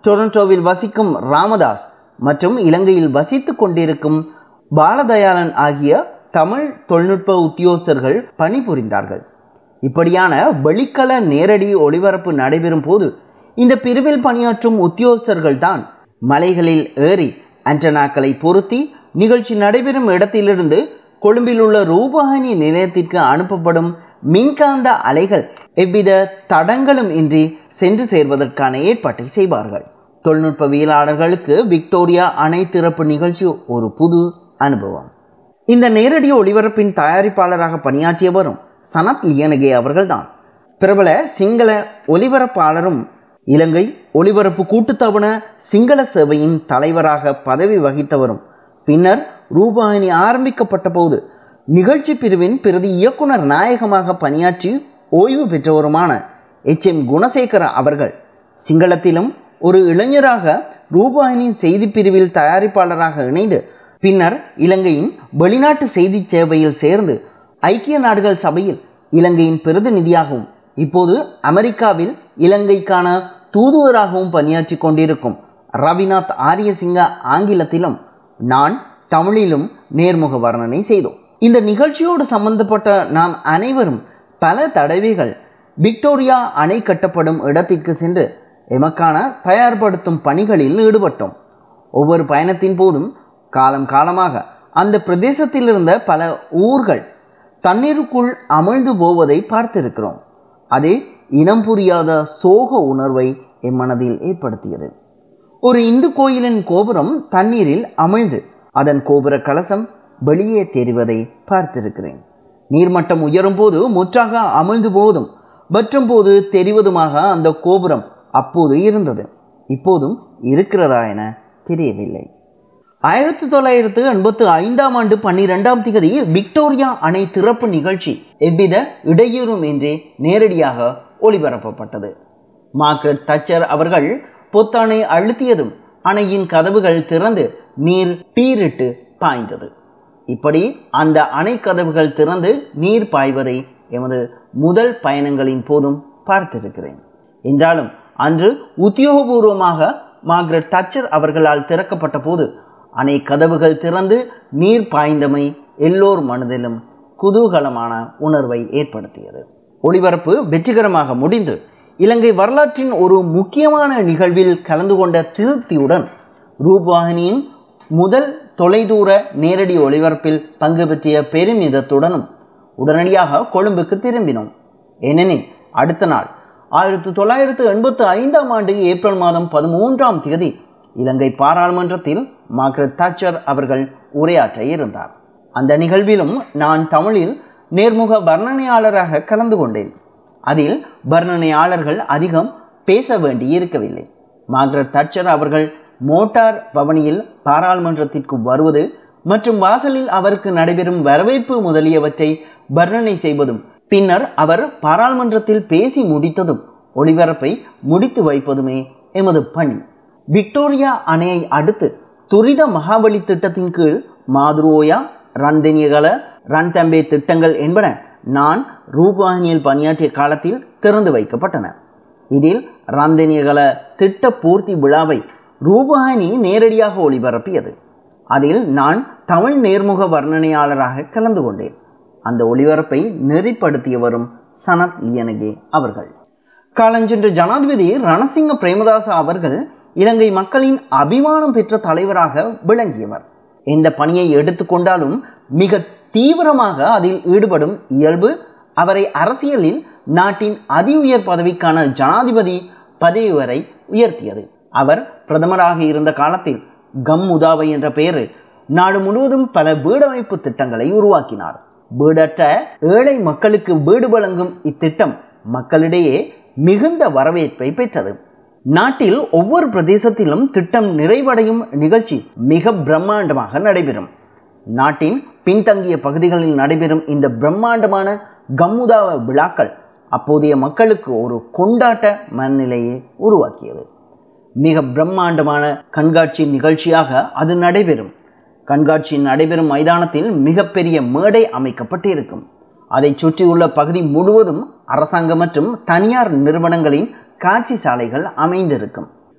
டொரண்டோவில் வசிக்கும் ராமதாஸ் மற்றும் இலங்கையில் வசித்துக் கொண்டிருக்கும் பாலதயாளன் ஆகிய தமிழ் தொழில்நுட்ப உத்தியோகஸ்தர்கள் பணிபுரிந்தார்கள். இப்படியான வெளிக்கள நேரடி ஒளிபரப்பு நடைபெறும் போது இந்த பிரிவில் பணியாற்றும் உத்தியோகஸ்தர்கள் தான் மலைகளில் ஏறி ஆண்டனாக்களை பொருத்தி நிகழ்ச்சி நடைபெறும் இடத்திலிருந்து கொழும்பில் உள்ள ரூபவாகினி நிலையத்திற்கு அனுப்பப்படும் மின்காந்த அலைகள் எவ்வித தடங்களும் இன்றி சென்று சேர்வதற்கான ஏற்பாட்டை செய்வார்கள். தொழில்நுட்பவியலாளர்களுக்கு விக்டோரியா அணை திறப்பு நிகழ்ச்சி ஒரு புது அனுபவம். இந்த நேரடி ஒளிபரப்பின் தயாரிப்பாளராக பணியாற்றியவரும் சனத் லியனகே அவர்கள்தான். பிரபல சிங்கள ஒலிபரப்பாளரும் இலங்கை ஒலிபரப்பு கூட்டுத்தாபன சிங்கள சேவையின் தலைவராக பதவி வகித்தவரும் பின்னர் ரூபவாகினி ஆரம்பிக்கப்பட்ட போது நிகழ்ச்சி பிரிவின் பிரதி இயக்குனர் நாயகமாக பணியாற்றி ஓய்வு பெற்றவருமான எச் எம் குணசேகர அவர்கள் சிங்களத்திலும் ஒரு இளைஞராக ரூபவாகினியின் செய்தி பிரிவில் தயாரிப்பாளராக இணைந்து பின்னர் இலங்கையின் வெளிநாட்டு செய்தி சேவையில் சேர்ந்து ஐக்கிய நாடுகள் சபையில் இலங்கையின் பிரதிநிதியாகவும் இப்போது அமெரிக்காவில் இலங்கைக்கான தூதுவராகவும் பணியாற்றி கொண்டிருக்கும் ரவிநாத் ஆரியசிங்க ஆங்கிலத்திலும் நான் தமிழிலும் நேர்முக வர்ணனை செய்தோம். இந்த நிகழ்ச்சியோடு சம்பந்தப்பட்ட நாம் அனைவரும் பல தடவைகள் விக்டோரியா அணை கட்டப்படும் இடத்திற்கு சென்று எமக்கான தயார்படுத்தும் பணிகளில் ஈடுபட்டோம். ஒவ்வொரு பயணத்தின் போதும் காலம் காலமாக அந்த பிரதேசத்தில் இருந்த பல ஊர்கள் தண்ணீருக்குள் அமிழ்ந்து போவதை பார்த்திருக்கிறோம். அதே இனம் புரியாத சோக உணர்வை என் மனதில் ஏற்படுத்தியது. ஒரு இந்து கோயிலின் கோபுரம் தண்ணீரில் அமிழ்ந்து அதன் கோபுர கலசம் வெளியே தெரிவதை பார்த்திருக்கிறேன். நீர்மட்டம் உயரும் போது முற்றாக அமிழ்ந்து போவதும் வற்றும் போது தெரிவதுமாக அந்த கோபுரம் அப்போது இருந்தது. இப்போதும் இருக்கிறதா என தெரியவில்லை. ஆயிரத்தி தொள்ளாயிரத்து எண்பத்தி ஐந்தாம் ஆண்டு பன்னிரெண்டாம் திகதி விக்டோரியா அணை திறப்பு நிகழ்ச்சி எவ்வித இடையூறும் இன்றி நேரடியாக ஒளிபரப்பப்பட்டது. மார்கரெட் தச்சர் அவர்கள் பொத்தானை அழுத்தியதும் அணையின் கதவுகள் திறந்து நீர் பீரிட்டு பாய்ந்தது. இப்படி அந்த அணை கதவுகள் திறந்து நீர் பாய்வதை எமது முதல் பயணங்களின் போதும் பார்த்திருக்கிறேன். என்றாலும் அன்று உத்தியோகபூர்வமாக மார்கரெட் தச்சர் அவர்களால் திறக்கப்பட்ட போது அணை கதவுகள் திறந்து நீர் பாய்ந்தமை எல்லோர் மனதிலும் குதூகலமான உணர்வை ஏற்படுத்தியது. ஒளிபரப்பு வெற்றிகரமாக முடிந்து இலங்கை வரலாற்றின் ஒரு முக்கியமான நிகழ்வில் கலந்து கொண்ட திருப்தியுடன் ரூபவாகினியின் முதல் தொலைதூர நேரடி ஒளிபரப்பில் பங்கு பெற்றிய பெருமிதத்துடனும் உடனடியாக கொழும்புக்கு திரும்பினோம். ஏனெனில் அடுத்த நாள் ஆயிரத்தி தொள்ளாயிரத்து எண்பத்தி ஐந்தாம் ஆண்டு ஏப்ரல் மாதம் பதிமூன்றாம் தேதி இலங்கை பாராளுமன்றத்தில் மார்கரெட் தாட்சர் அவர்கள் உரையாற்ற இருந்தார். அந்த நிகழ்விலும் நான் தமிழில் நேர்முக வர்ணனையாளராக கலந்து கொண்டேன். அதில் வர்ணனையாளர்கள் அதிகம் பேச வேண்டி இருக்கவில்லை. மார்கரெட் தாட்சர் அவர்கள் மோட்டார் பவனியில் பாராளுமன்றத்திற்கு வருவது மற்றும் வாசலில் அவருக்கு நடைபெறும் வரவேற்பு முதலியவற்றை வர்ணனை செய்வதும் பின்னர் அவர் பாராளுமன்றத்தில் பேசி முடித்ததும் ஒளிபரப்பை முடித்து வைப்பதுமே எமது பணி. விக்டோரியா அணையை அடுத்து துரித மகாபலி திட்டத்தின் கீழ் மாதுரோயா, ரன்தெனியகல, ரன்தம்பே திட்டங்கள் என்பன நான் ரூபவாகினியில் பணியாற்றிய காலத்தில் திறந்து வைக்கப்பட்டன. இதில் ரன்தெனியகல திட்ட பூர்த்தி விழாவை ரூபவாகினி நேரடியாக ஒளிபரப்பியது. அதில் நான் தமிழ் நேர்முக வர்ணனையாளராக கலந்து கொண்டேன். அந்த ஒளிபரப்பை நெறிப்படுத்தியவரும் சனத் லியனகே அவர்கள். காலஞ்சென்ற ஜனாதிபதி ரணசிங்க பிரேமதாச அவர்கள் இலங்கை மக்களின் அபிமானம் பெற்ற தலைவராக விளங்கியவர். எந்த பணியை எடுத்துக்கொண்டாலும் மிக தீவிரமாக அதில் ஈடுபடும் இயல்பு அவரை அரசியலில் நாட்டின் அதி உயர் பதவிக்கான ஜனாதிபதி பதவி வரை உயர்த்தியது. அவர் பிரதமராக இருந்த காலத்தில் கம் உதாவை என்ற பெயரில் நாடு முழுவதும் பல வீடமைப்பு திட்டங்களை உருவாக்கினார். வீடற்ற ஏழை மக்களுக்கு வீடு வழங்கும் இத்திட்டம் மக்களிடையே மிகுந்த வரவேற்பை பெற்றது. நாட்டில் ஒவ்வொரு பிரதேசத்திலும் திட்டம் நிறைவடையும் நிகழ்ச்சி மிக பிரம்மாண்டமாக நடைபெறும். நாட்டின் பின்தங்கிய பகுதிகளில் நடைபெறும் இந்த பிரம்மாண்டமான கம்முதாவ விழாக்கள் அப்போதைய மக்களுக்கு ஒரு கொண்டாட்ட மனநிலையை உருவாக்கியது. மிக பிரம்மாண்டமான கண்காட்சி நிகழ்ச்சியாக அது நடைபெறும். கண்காட்சி நடைபெறும் மைதானத்தில் மிகப்பெரிய மேடை அமைக்கப்பட்டு இருக்கும். அதை சுற்றியுள்ள பகுதி முழுவதும் அரசாங்க மற்றும் தனியார் நிறுவனங்களின் காட்சி சாலைகள் அமைந்திருக்கும்.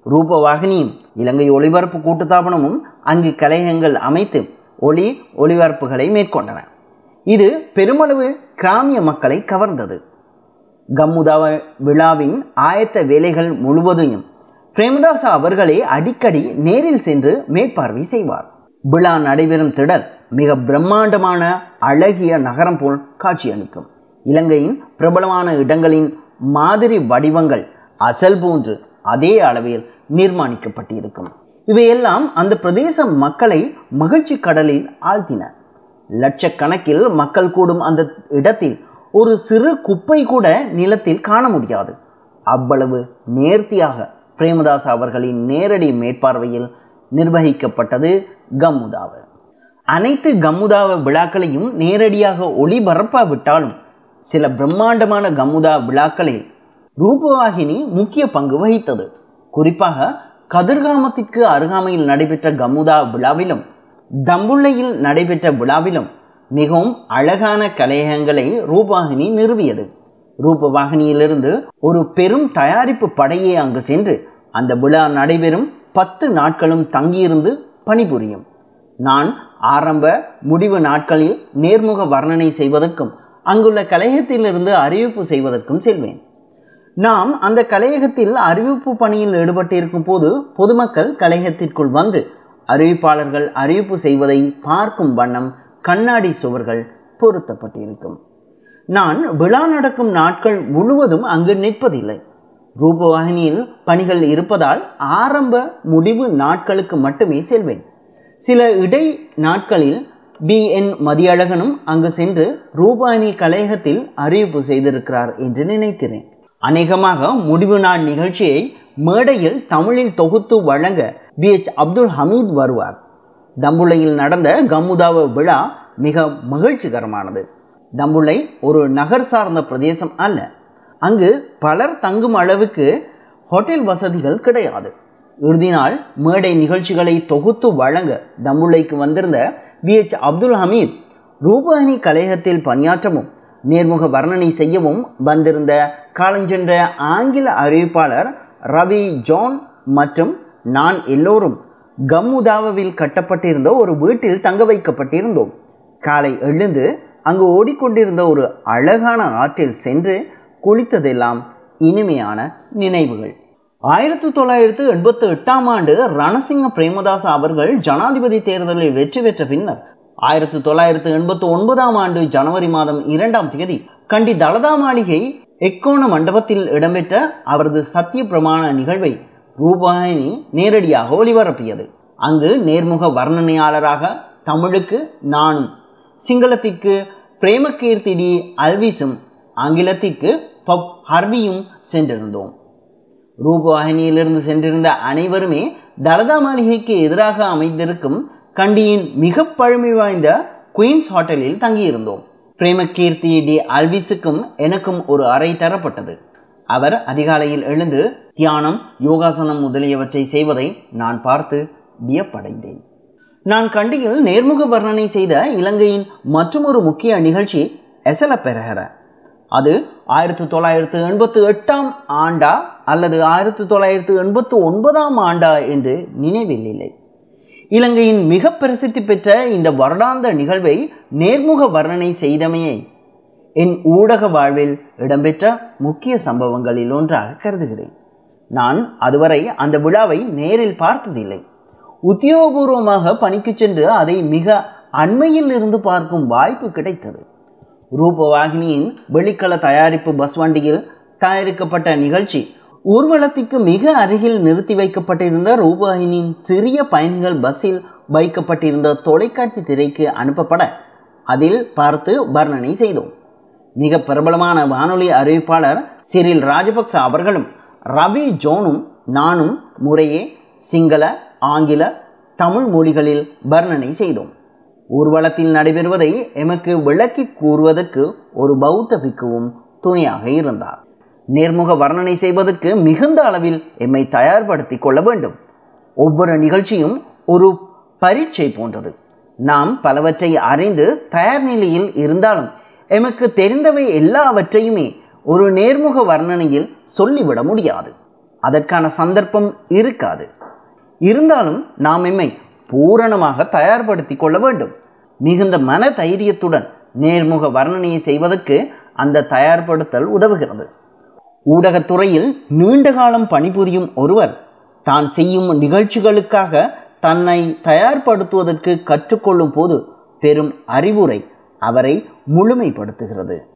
ரூபவாகினியும் இலங்கை ஒளிபரப்பு கூட்டுத்தாபனமும் அங்கு கலையகங்கள் அமைத்து ஒளி ஒளிபரப்புகளை மேற்கொண்டன. இது பெருமளவு கிராமிய மக்களை கவர்ந்தது. கம்முதாவ விழாவின் ஆயத்த வேலைகள் முழுவதையும் பிரேமதாச அவர்களே அடிக்கடி நேரில் சென்று மேற்பார்வை செய்வார். விழா நடைபெறும் திடல் மிக பிரம்மாண்டமான அழகிய நகரம் போல் காட்சியளிக்கும். இலங்கையின் பிரபலமான இடங்களின் மாதிரி வடிவங்கள் அசல் போன்று அதே அளவில் நிர்மாணிக்கப்பட்டிருக்கும். இவையெல்லாம் அந்த பிரதேச மக்களை மகிழ்ச்சி கடலில் ஆழ்த்தின. லட்சக்கணக்கில் மக்கள் கூடும் அந்த இடத்தில் ஒரு சிறு குப்பை கூட நிலத்தில் காண முடியாது. அவ்வளவு நேர்த்தியாக பிரேமதாச அவர்களின் நேரடி மேற்பார்வையில் நிர்வகிக்கப்பட்டது கம்முதாவ. அனைத்து கம்முதாவ விழாக்களையும் நேரடியாக ஒளிபரப்பாவிட்டாலும் சில பிரம்மாண்டமான கம்முதா விழாக்களில் ரூபவாகினி முக்கிய பங்கு வகித்தது. குறிப்பாக கதிர்காமத்திற்கு அருகாமையில் நடைபெற்ற கம்முதா விழாவிலும் தம்புள்ளையில் நடைபெற்ற விழாவிலும் மிகவும் அழகான கலையகங்களை ரூபவாகினி நிறுவியது. ரூபவாகினியிலிருந்து ஒரு பெரும் தயாரிப்பு படையே அங்கு சென்று அந்த விழா நடைபெறும் பத்து நாட்களும் தங்கியிருந்து பணிபுரியும். நான் ஆரம்ப முடிவு நாட்களில் நேர்முக வர்ணனை செய்வதற்கும் அங்குள்ள கலையகத்திலிருந்து அறிவிப்பு செய்வதற்கும் செல்வேன். நாம் அந்த கலையகத்தில் அறிவிப்பு பணியில் ஈடுபட்டிருக்கும் போது பொதுமக்கள் கலையகத்திற்குள் வந்து அறிவிப்பாளர்கள் அறிவிப்பு செய்வதை பார்க்கும் வண்ணம் கண்ணாடி சுவர்கள் பொருத்தப்பட்டிருக்கும். நான் விழா நடக்கும் நாட்கள் முழுவதும் அங்கு நிற்பதில்லை. ரூபவாகினியில் பணிகள் இருப்பதால் ஆரம்ப முடிவு நாட்களுக்கு மட்டுமே செல்வேன். சில இடை நாட்களில் பி என் மதியழகனும் அங்கு சென்று ரூபவாகினி கலையகத்தில் அறிவிப்பு செய்திருக்கிறார் என்று நினைக்கிறேன். அநேகமாக முடிவு நாள் நிகழ்ச்சியை மேடையில் தமிழில் தொகுத்து வழங்க பி எச் அப்துல் ஹமீத் வருவார். தம்புள்ளையில் நடந்த கம்முதாவ விழா மிக மகிழ்ச்சிகரமானது. தம்புள்ளை ஒரு நகர் சார்ந்த பிரதேசம் அல்ல. அங்கு பலர் தங்கும் அளவுக்கு ஹோட்டல் வசதிகள் கிடையாது. இறுதி நாள் மேடை நிகழ்ச்சிகளை தொகுத்து வழங்க தம்புள்ளைக்கு வந்திருந்த பி எச் அப்துல் ஹமீத் ரூபவாகினி கலையகத்தில் பணியாற்றவும் நேர்முக வர்ணனை செய்யவும் வந்திருந்த காலஞ்சென்ற ஆங்கில அறிவிப்பாளர் ரவி ஜான் மற்றும் நான் எல்லோரும் கம்முதாவில் கட்டப்பட்டிருந்த ஒரு வீட்டில் தங்க வைக்கப்பட்டிருந்தோம். காலை எழுந்து அங்கு ஓடிக்கொண்டிருந்த ஒரு அழகான ஆற்றில் சென்று குளித்ததெல்லாம் இனிமையான நினைவுகள். ஆயிரத்தி தொள்ளாயிரத்து எண்பத்தி எட்டாம் ஆண்டு ரணசிங்க பிரேமதாச அவர்கள் ஜனாதிபதி தேர்தலில் வெற்றி பெற்ற பின்னர் ஆயிரத்தி தொள்ளாயிரத்து எண்பத்தி ஒன்பதாம் ஆண்டு ஜனவரி மாதம் இரண்டாம் தேதி கண்டி தலதா மாளிகை எக்கோண மண்டபத்தில் இடம்பெற்ற அவரது சத்திய பிரமாண நிகழ்வை ரூபவாகினி நேரடியாக ஒளிபரப்பியது. அங்கு நேர்முக வர்ணனையாளராக தமிழுக்கு நானும், சிங்களத்திற்கு பிரேமகீர்த்தி டி அல்விஸும், ஆங்கிலத்திற்கு பப் ஹர்வியும் சென்றிருந்தோம். ரூபவாகினியிலிருந்து சென்றிருந்த அனைவருமே தலதா மாளிகைக்கு எதிராக அமைந்திருக்கும் கண்டியின் மிக பழமை வாய்ந்த குயின்ஸ் ஹோட்டலில் தங்கியிருந்தோம். பிரேமகீர்த்தி டி அல்விஸுக்கும் எனக்கும் ஒரு அறை தரப்பட்டது. அவர் அதிகாலையில் எழுந்து தியானம், யோகாசனம் முதலியவற்றை செய்வதை நான் பார்த்து வியப்படைந்தேன். நான் கண்டியில் நேர்முக வர்ணனை செய்த இலங்கையின் மற்றொரு முக்கிய நிகழ்ச்சி எசல பெரஹர. அது ஆயிரத்தி தொள்ளாயிரத்து எண்பத்தி எட்டாம் ஆண்டா அல்லது ஆயிரத்தி தொள்ளாயிரத்து எண்பத்தி ஒன்பதாம் ஆண்டா என்று நினைவில் இல்லை. இலங்கையின் மிக பிரசித்தி பெற்ற இந்த வருடாந்த நிகழ்வை நேர்முக வர்ணனை செய்தமையை என் ஊடக வாழ்வில் இடம்பெற்ற முக்கிய சம்பவங்களில் ஒன்றாக கருதுகிறேன். நான் அதுவரை அந்த விழாவை நேரில் பார்த்ததில்லை. உத்தியோகபூர்வமாக பணிக்கு சென்று அதை மிக அண்மையில் இருந்து பார்க்கும் வாய்ப்பு கிடைத்தது. ரூபவாகினியின் வெளிக்கள தயாரிப்பு பஸ் வண்டியில் தயாரிக்கப்பட்ட நிகழ்ச்சி ஊர்வலத்திற்கு மிக அருகில் நிறுத்தி வைக்கப்பட்டிருந்த ரூபவாகினியின் சிறிய பயணிகள் பஸ்ஸில் வைக்கப்பட்டிருந்த தொலைக்காட்சி திரைக்கு அனுப்பப்பட அதில் பார்த்து வர்ணனை செய்தோம். மிக பிரபலமான வானொலி அறிவிப்பாளர் சிறில் ராஜபக்ச அவர்களும் ரவி ஜோனும் நானும் முறையே சிங்கள, ஆங்கில, தமிழ் மொழிகளில் வர்ணனை செய்தோம். ஊர்வலத்தில் நடைபெறுவதை எமக்கு விளக்கி கூறுவதற்கு ஒரு பௌத்த பிக்குவும் துணையாக இருந்தார். நேர்முக வர்ணனை செய்வதற்கு மிகுந்த அளவில் எம்மை தயார்படுத்தி கொள்ள வேண்டும். ஒவ்வொரு நிகழ்ச்சியும் ஒரு பரீட்சை போன்றது. நாம் பலவற்றை அறிந்து தயார் நிலையில் இருந்தாலும் எமக்கு தெரிந்தவை எல்லாவற்றையுமே ஒரு நேர்முக வர்ணனையில் சொல்லிவிட முடியாது. அதற்கான சந்தர்ப்பம் இருக்காது. இருந்தாலும் நாம் எம்மை பூரணமாக தயார்படுத்தி கொள்ள வேண்டும். மிகுந்த மன தைரியத்துடன் நேர்முக வர்ணனையை செய்வதற்கு அந்த தயார்படுத்தல் உதவுகிறது. ஊடகத்துறையில் நீண்ட காலம் பணிபுரியும் ஒருவர் தான் செய்யும் நிகழ்ச்சிகளுக்காக தன்னை தயார்படுத்துவதற்கு கற்றுக்கொள்ளும் போது பெரும் அறிவுரை அவரை முழுமைப்படுத்துகிறது.